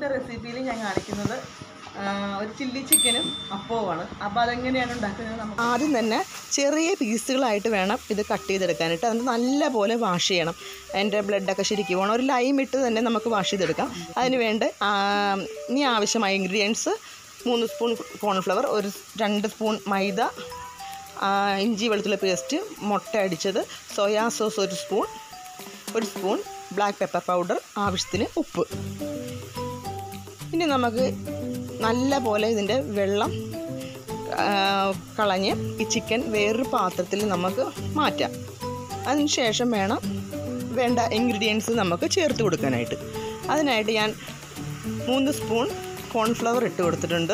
റെസിപ്പിയിൽ ഞാൻ കാണിക്കുന്നത് ഒരു ചില്ലി ചിക്കനും അപ്പവുമാണ്. അപ്പോൾ അതെങ്ങനെയാണ് ഉണ്ടാക്കുന്നത്? നമുക്ക് ആദ്യം തന്നെ ചെറിയ പീസുകളായിട്ട് വേണം ഇത് കട്ട് ചെയ്തെടുക്കാനായിട്ട്. അത് നല്ലപോലെ വാഷ് ചെയ്യണം. അതിൻ്റെ ബ്ലഡൊക്കെ ശരിക്കും പോകണം. ഒരു ലൈം ഇട്ട് തന്നെ നമുക്ക് വാഷ് ചെയ്തെടുക്കാം. അതിന് വേണ്ട ഇനി ആവശ്യമായ ingredients 3 spoon cornflour, 2 spoon maida, ഇഞ്ചി വെളുത്തുള്ളി പേസ്റ്റ്, മുട്ട അടിച്ചത്, soya sauce 1 spoon black pepper powder, ആവശ്യത്തിന് ഉപ്പ്. ഇനി നമുക്ക് നല്ല പോലെ ഇതിൻ്റെ വെള്ളം കളഞ്ഞ് ഈ ചിക്കൻ വേറൊരു പാത്രത്തിൽ നമുക്ക് മാറ്റാം. അതിന് ശേഷം വേണ്ട ഇൻഗ്രീഡിയൻസ് നമുക്ക് ചേർത്ത് കൊടുക്കാനായിട്ട്. അതിനായിട്ട് ഞാൻ 3 സ്പൂൺ കോൺഫ്ലവർ ഇട്ട് കൊടുത്തിട്ടുണ്ട്.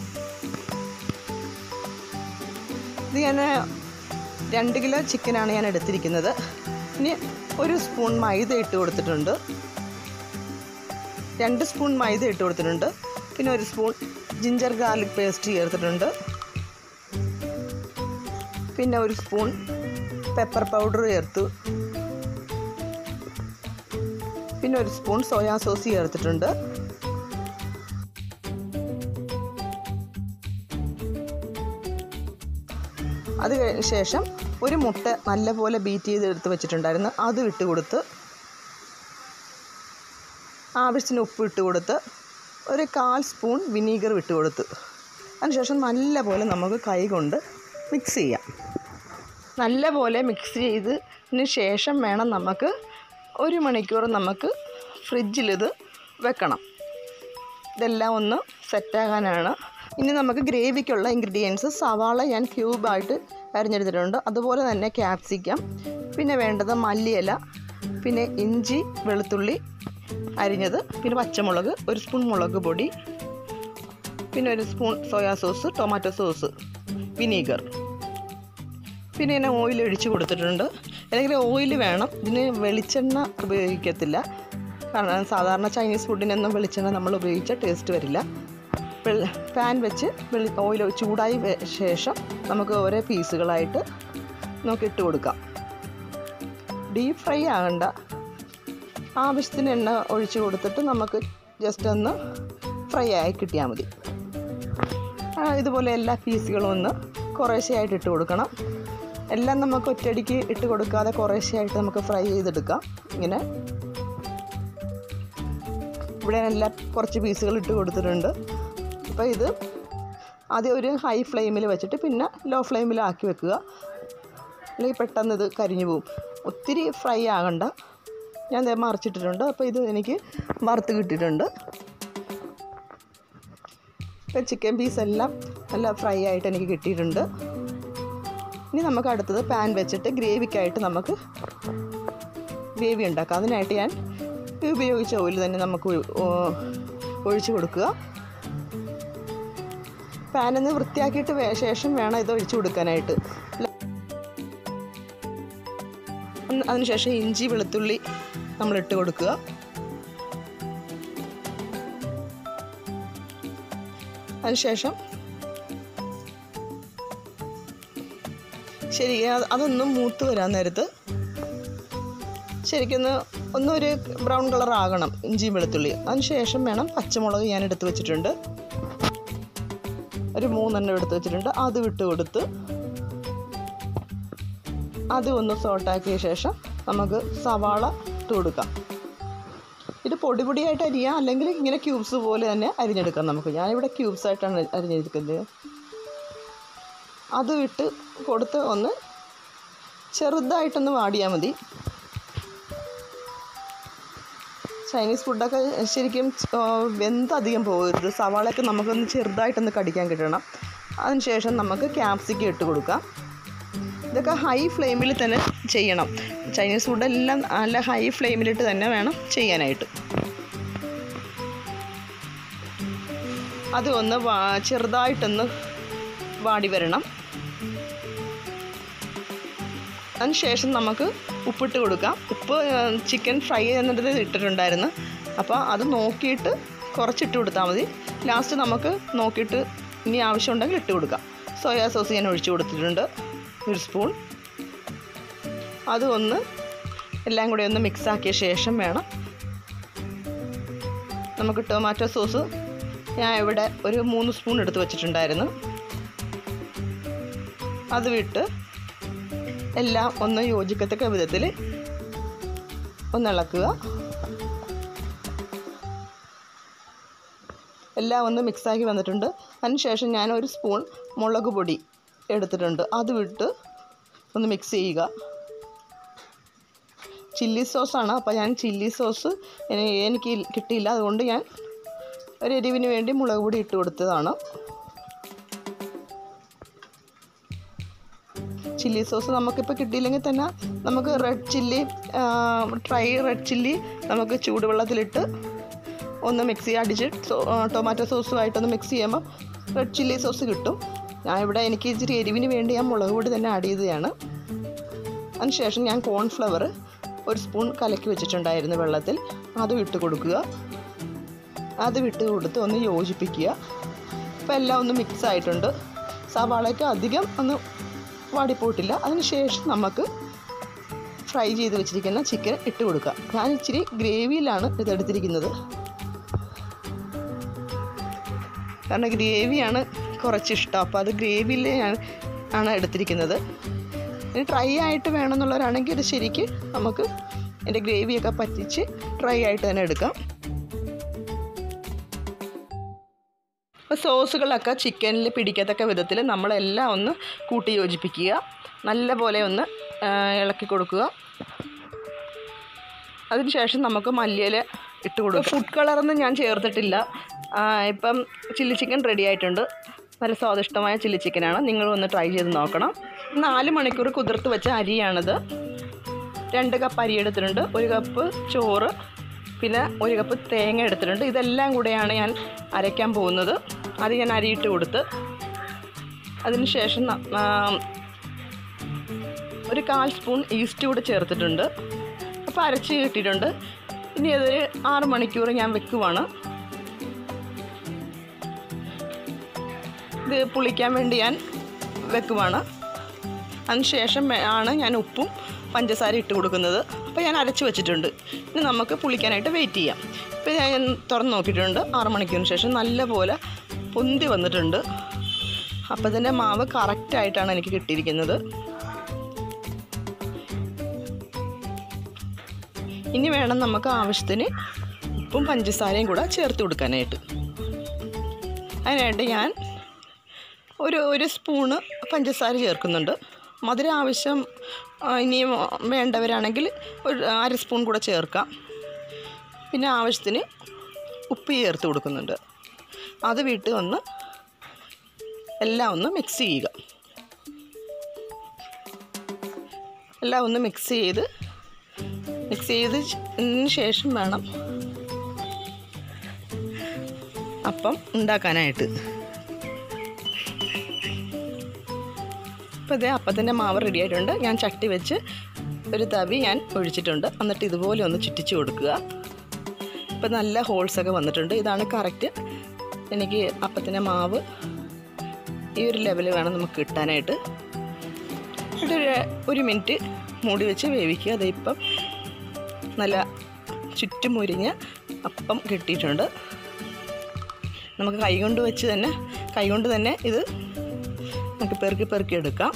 ഇത് ഞാൻ 2 കിലോ ചിക്കനാണ് ഞാൻ എടുത്തിരിക്കുന്നത്. ഇനി 1 സ്പൂൺ മൈദ ഇട്ട് കൊടുത്തിട്ടുണ്ട്. 2 സ്പൂൺ മൈദ ഇട്ട് കൊടുത്തിട്ടുണ്ട്. പിന്നെ 1 സ്പൂൺ ജിഞ്ചർ ഗാർലിക് പേസ്റ്റ് ചേർത്തിട്ടുണ്ട്. പിന്നെ 1 സ്പൂൺ പെപ്പർ പൗഡർ ചേർത്തു. പിന്നെ 1 സ്പൂൺ സോയാ സോസ് ചേർത്തിട്ടുണ്ട്. അത് കഴിഞ്ഞ ശേഷം 1 മുട്ട നല്ലപോലെ ബീറ്റ് ചെയ്ത് എടുത്ത് വെച്ചിട്ടുണ്ടായിരുന്നു. അത് ഇട്ട് കൊടുത്ത് ആവശ്യത്തിന് ഉപ്പ് ഇട്ട് കൊടുത്ത് 1/4 സ്പൂൺ വിനീഗർ ഇട്ട് കൊടുത്ത് അതിനുശേഷം നല്ലപോലെ നമുക്ക് കൈ കൊണ്ട് മിക്സ് ചെയ്യാം. നല്ലപോലെ മിക്സ് ചെയ്തതിന് ശേഷം വേണം നമുക്ക് 1 മണിക്കൂർ നമുക്ക് ഫ്രിഡ്ജിലിത് വെക്കണം. ഇതെല്ലാം ഒന്ന് സെറ്റാകാനാണ്. ഇനി നമുക്ക് ഗ്രേവിക്കുള്ള ഇൻഗ്രീഡിയൻസ്: സവാള ഞാൻ ക്യൂബായിട്ട് അരിഞ്ഞെടുത്തിട്ടുണ്ട്, അതുപോലെ തന്നെ ക്യാപ്സിക്കം, പിന്നെ വേണ്ടത് മല്ലിയില, പിന്നെ ഇഞ്ചി വെളുത്തുള്ളി അരിഞ്ഞത്, പിന്നെ പച്ചമുളക്, 1 സ്പൂൺ മുളക് പൊടി, പിന്നെ 1 spoon soya sauce, tomato sauce, vinegar. പിന്നെ ഞാൻ ഓയിൽ ഒഴിച്ച് കൊടുത്തിട്ടുണ്ട്. അല്ലെങ്കിൽ ഓയിൽ വേണം. ഇതിന് വെളിച്ചെണ്ണ ഉപയോഗിക്കത്തില്ല. കാരണം സാധാരണ ചൈനീസ് ഫുഡിനൊന്നും വെളിച്ചെണ്ണ നമ്മൾ ഉപയോഗിച്ചാൽ ടേസ്റ്റ് വരില്ല. പാൻ വെച്ച് ഓയിൽ ചൂടായ ശേഷം നമുക്ക് ഓരോ പീസുകളായിട്ട് നമുക്ക് ഇട്ട് കൊടുക്കാം. ഡീപ്പ് ഫ്രൈ ആകണ്ട. ആവശ്യത്തിന് എണ്ണ ഒഴിച്ച് കൊടുത്തിട്ട് നമുക്ക് ജസ്റ്റ് ഒന്ന് ഫ്രൈ ആയി കിട്ടിയാൽ മതി. ഇതുപോലെ എല്ലാ പീസുകളും ഒന്ന് കുറേശ്ശെയായിട്ട് ഇട്ട് കൊടുക്കണം. എല്ലാം നമുക്ക് ഒറ്റയടിക്ക് ഇട്ട് കൊടുക്കാതെ കുറേശ്ശെയായിട്ട് നമുക്ക് ഫ്രൈ ചെയ്തെടുക്കാം. ഇങ്ങനെ ഇവിടെ എല്ലാം കുറച്ച് പീസുകൾ ഇട്ട് കൊടുത്തിട്ടുണ്ട്. അപ്പോൾ ഇത് ആദ്യം ഒരു ഹൈ ഫ്ലെയിമിൽ വെച്ചിട്ട് പിന്നെ ലോ ഫ്ലെയിമിലാക്കി വെക്കുക. അല്ലെങ്കിൽ പെട്ടെന്ന് ഇത് കരിഞ്ഞു പോവും. ഒത്തിരി ഫ്രൈ ആകണ്ട. ഞാൻ മറിച്ചിട്ടിട്ടുണ്ട്. അപ്പോൾ ഇത് എനിക്ക് വറുത്ത് കിട്ടിയിട്ടുണ്ട്. ഇപ്പോൾ ചിക്കൻ പീസെല്ലാം നല്ല ഫ്രൈ ആയിട്ട് എനിക്ക് കിട്ടിയിട്ടുണ്ട്. ഇനി നമുക്ക് അടുത്തത് പാൻ വെച്ചിട്ട് ഗ്രേവിക്കായിട്ട് നമുക്ക് ഗ്രേവി ഉണ്ടാക്കാം. അതിനായിട്ട് ഞാൻ ഉപയോഗിച്ച ഓയിൽ തന്നെ നമുക്ക് ഒഴിച്ച് കൊടുക്കുക. പാനൊന്ന് വൃത്തിയാക്കിയിട്ട് ശേഷം വേണം ഇത് ഒഴിച്ച് കൊടുക്കാനായിട്ട്. അതിനുശേഷം ഇഞ്ചി വെളുത്തുള്ളി നമ്മളിട്ട് കൊടുക്കുക. അതിനുശേഷം അതൊന്നും മൂത്ത് വരാൻ നേരത്ത് ശരിക്കൊന്ന് ഒന്നൊരു ബ്രൗൺ കളർ ആകണം ഇഞ്ചിയും വെളുത്തുള്ളി. അതിനുശേഷം വേണം പച്ചമുളക് ഞാൻ എടുത്ത് വെച്ചിട്ടുണ്ട്. ഒരു 3 എണ്ണം എടുത്ത് വെച്ചിട്ടുണ്ട്. അത് വിട്ട് കൊടുത്ത് അത് ഒന്ന് സോട്ടാക്കിയ ശേഷം നമുക്ക് സവാള ഇട്ട് കൊടുക്കാം. ഇത് പൊടിയായിട്ട് അരിയാം, അല്ലെങ്കിൽ ഇങ്ങനെ ക്യൂബ്സ് പോലെ തന്നെ അരിഞ്ഞെടുക്കാം നമുക്ക്. ഞാനിവിടെ ക്യൂബ്സായിട്ടാണ് അരിഞ്ഞെടുക്കുന്നത്. അത് ഇട്ട് കൊടുത്ത് ഒന്ന് ചെറുതായിട്ടൊന്ന് വാടിയാൽ മതി. ചൈനീസ് ഫുഡൊക്കെ ശരിക്കും വെന്തധികം പോകരുത്. സവാളയൊക്കെ നമുക്കൊന്ന് ചെറുതായിട്ടൊന്ന് കടിക്കാൻ കിട്ടണം. അതിനുശേഷം നമുക്ക് ക്യാപ്സിക്കം ഇട്ട് കൊടുക്കാം. ഇതൊക്കെ ഹൈ ഫ്ലെയിമിൽ തന്നെ ചെയ്യണം. ചൈനീസ് ഫുഡെല്ലാം നല്ല ഹൈ ഫ്ലെയിമിലിട്ട് തന്നെ വേണം ചെയ്യാനായിട്ട്. അത് ഒന്ന് ചെറുതായിട്ടൊന്ന് വാടി വരണം. അതിനുശേഷം നമുക്ക് ഉപ്പിട്ട് കൊടുക്കാം. ഉപ്പ് ചിക്കൻ ഫ്രൈ ചെയ്യുന്നത് ഇട്ടിട്ടുണ്ടായിരുന്നു. അപ്പോൾ അത് നോക്കിയിട്ട് കുറച്ചിട്ട് കൊടുത്താൽ മതി. ലാസ്റ്റ് നമുക്ക് നോക്കിയിട്ട് ഇനി ആവശ്യമുണ്ടെങ്കിൽ ഇട്ട് കൊടുക്കാം. സോയാ സോസ് ഞാൻ ഒഴിച്ച് കൊടുത്തിട്ടുണ്ട് 1 സ്പൂൺ. അത് എല്ലാം കൂടി ഒന്ന് മിക്സാക്കിയ ശേഷം വേണം നമുക്ക് ടൊമാറ്റോ സോസ് ഞാൻ ഇവിടെ ഒരു 3 സ്പൂൺ എടുത്ത് വെച്ചിട്ടുണ്ടായിരുന്നു. അത് വിട്ട് എല്ലാം ഒന്ന് യോജിക്കത്തക്ക വിധത്തിൽ ഒന്ന് ഇളക്കുക. എല്ലാം ഒന്ന് മിക്സാക്കി വന്നിട്ടുണ്ട്. അതിനുശേഷം ഞാൻ 1 സ്പൂൺ മുളക് പൊടി എടുത്തിട്ടുണ്ട്. അത് വിട്ട് ഒന്ന് മിക്സ് ചെയ്യുക. ചില്ലി സോസാണ്, അപ്പോൾ ഞാൻ ചില്ലി സോസ് എനിക്ക് കിട്ടിയില്ല, അതുകൊണ്ട് ഞാൻ ഒരു എരിവിന് വേണ്ടി മുളക് പൊടി ഇട്ട് കൊടുത്തതാണ്. ചില്ലി സോസ് നമുക്കിപ്പോൾ കിട്ടിയില്ലെങ്കിൽ തന്നെ നമുക്ക് ഡ്രൈ റെഡ് ചില്ലി നമുക്ക് ചൂടുവെള്ളത്തിലിട്ട് ഒന്ന് മിക്സ് അടിച്ച് ടൊമാറ്റോ സോസുമായിട്ടൊന്ന് മിക്സ് ചെയ്യുമ്പോൾ റെഡ് ചില്ലി സോസ് കിട്ടും. എനിക്ക് ഇച്ചിരി എരിവിന് വേണ്ടി ഞാൻ മുളക് പൊടി തന്നെ ആഡ് ചെയ്തതാണ്. അതിനുശേഷം ഞാൻ കോൺഫ്ലവർ 1 സ്പൂൺ കലക്കി വെച്ചിട്ടുണ്ടായിരുന്നു വെള്ളത്തിൽ, അത് വിട്ട് കൊടുക്കുക. അത് വിട്ട് കൊടുത്ത് ഒന്ന് യോജിപ്പിക്കുക. അപ്പോൾ എല്ലാം ഒന്ന് മിക്സ് ആയിട്ടുണ്ട്. സവാളയ്ക്ക് അധികം ഒന്ന് വാടിപ്പോയിട്ടില്ല. അതിനുശേഷം നമുക്ക് ഫ്രൈ ചെയ്ത് വെച്ചിരിക്കുന്ന ചിക്കൻ ഇട്ട് കൊടുക്കുക. ഞാൻ ഇച്ചിരി ഗ്രേവിയിലാണ് ഇതെടുത്തിരിക്കുന്നത്, കാരണം ഗ്രേവിയാണ് കുറച്ചിഷ്ടം. അപ്പോൾ അത് ഗ്രേവിയിൽ ആണ് എടുത്തിരിക്കുന്നത്. ഇനി ഡ്രൈ ആയിട്ട് വേണമെന്നുള്ളവരാണെങ്കിൽ ഇത് ശരിക്ക് നമുക്ക് എൻ്റെ ഗ്രേവിയൊക്കെ പറ്റിച്ച് ഡ്രൈ ആയിട്ട് തന്നെ എടുക്കാം. അപ്പോൾ സോസുകളൊക്കെ ചിക്കനിൽ പിടിക്കത്തക്ക വിധത്തിൽ നമ്മളെല്ലാം ഒന്ന് കൂട്ടി യോജിപ്പിക്കുക. നല്ല പോലെ ഒന്ന് ഇളക്കി കൊടുക്കുക. അതിനുശേഷം നമുക്ക് മല്ലിയില ഇട്ട് കൊടുക്കുക. ഫുഡ് കളറൊന്നും ഞാൻ ചേർത്തിട്ടില്ല. ഇപ്പം ചില്ലി ചിക്കൻ റെഡി ആയിട്ടുണ്ട്. നല്ല സ്വാദിഷ്ടമായ ചില്ലി ചിക്കനാണ്. നിങ്ങളൊന്ന് ട്രൈ ചെയ്ത് നോക്കണം. 4 മണിക്കൂർ കുതിർത്ത് വെച്ച അരിയാണിത്. 2 കപ്പ് അരി എടുത്തിട്ടുണ്ട്, 1 കപ്പ് ചോറ്, പിന്നെ 1 കപ്പ് തേങ്ങ എടുത്തിട്ടുണ്ട്. ഇതെല്ലാം കൂടെയാണ് ഞാൻ അരയ്ക്കാൻ പോകുന്നത്. അത് ഞാൻ അരിയിട്ട് കൊടുത്ത് അതിനുശേഷം 1/4 സ്പൂൺ ഈസ്റ്റ് കൂടെ ചേർത്തിട്ടുണ്ട്. അപ്പോൾ അരച്ച് കിട്ടിയിട്ടുണ്ട്. ഇനി അതൊരു 6 മണിക്കൂർ ഞാൻ വെക്കുവാണ്. ഇത് പുളിക്കാൻ വേണ്ടി ഞാൻ വെക്കുവാണ്. അതിനുശേഷം ആണ് ഞാൻ ഉപ്പും പഞ്ചസാര ഇട്ട് കൊടുക്കുന്നത്. അപ്പോൾ ഞാൻ അരച്ച് വെച്ചിട്ടുണ്ട്. ഇനി നമുക്ക് പുളിക്കാനായിട്ട് വെയിറ്റ് ചെയ്യാം. ഇപ്പോൾ ഞാൻ തുറന്ന് നോക്കിയിട്ടുണ്ട്. 6 മണിക്കൂറിന് ശേഷം നല്ല പോലെ പൊന്തി വന്നിട്ടുണ്ട്. അപ്പോൾ ഇതിൻ്റെ മാവ് കറക്റ്റായിട്ടാണ് എനിക്ക് കിട്ടിയിരിക്കുന്നത്. ഇനി വേണം നമുക്ക് ആവശ്യത്തിന് ഉപ്പും പഞ്ചസാരയും കൂടെ ചേർത്ത് കൊടുക്കാനായിട്ട്. അതിനായിട്ട് ഞാൻ ഒരു സ്പൂണ് പഞ്ചസാര ചേർക്കുന്നുണ്ട്. മധുരം ആവശ്യം ഇനിയും വേണ്ടവരാണെങ്കിൽ 1/2 സ്പൂൺ കൂടെ ചേർക്കാം. പിന്നെ ആവശ്യത്തിന് ഉപ്പ് ചേർത്ത് കൊടുക്കുന്നുണ്ട്. അത് വിട്ട് എല്ലാം ഒന്ന് മിക്സ് ചെയ്യുക. എല്ലാം ഒന്ന് മിക്സ് ചെയ്തതിന് ശേഷം വേണം അപ്പം ഉണ്ടാക്കാനായിട്ട്. അപ്പോൾ ഇതേ അപ്പത്തിൻ്റെ മാവ് റെഡി ആയിട്ടുണ്ട്. ഞാൻ ചട്ടി വെച്ച് ഒരു തവി ഞാൻ ഒഴിച്ചിട്ടുണ്ട്. എന്നിട്ട് ഇതുപോലെ ഒന്ന് ചുറ്റിച്ച് കൊടുക്കുക. ഇപ്പോൾ നല്ല ഹോൾസൊക്കെ വന്നിട്ടുണ്ട്. ഇതാണ് കറക്റ്റ്. എനിക്ക് അപ്പത്തിൻ്റെ മാവ് ഈ ഒരു ലെവൽ വേണം നമുക്ക് കിട്ടാനായിട്ട്. എന്നിട്ട് 1 മിനിറ്റ് മൂടി വെച്ച് വേവിക്കുക. അതിപ്പം നല്ല ചുറ്റും മുരിഞ്ഞ അപ്പം കിട്ടിയിട്ടുണ്ട്. നമുക്ക് കൈകൊണ്ട് തന്നെ ഇത് നമുക്ക് പെറുക്കി എടുക്കാം.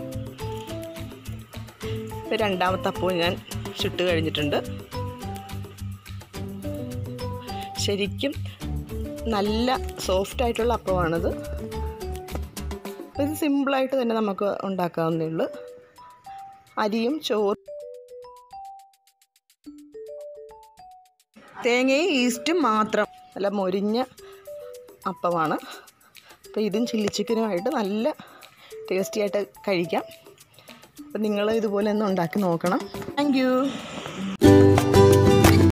രണ്ടാമത്തെ അപ്പവും ഞാൻ ചുട്ട് കഴിഞ്ഞിട്ടുണ്ട്. ശരിക്കും നല്ല സോഫ്റ്റായിട്ടുള്ള അപ്പമാണിത്. ഇത് സിമ്പിളായിട്ട് തന്നെ നമുക്ക് ഉണ്ടാക്കാവുന്നേ ഉള്ളൂ. അരിയും ചോറും തേങ്ങയും ഈസ്റ്റും മാത്രം നല്ല മൊരിഞ്ഞ അപ്പമാണ്. അപ്പോൾ ഇതും ചില്ലി ചിക്കനുമായിട്ട് നല്ല ടേസ്റ്റി ആയിട്ട് കഴിക്കാം. അപ്പോൾ നിങ്ങൾ ഇതുപോലെ ഒന്ന് ഉണ്ടാക്കി നോക്കണം. Thank U.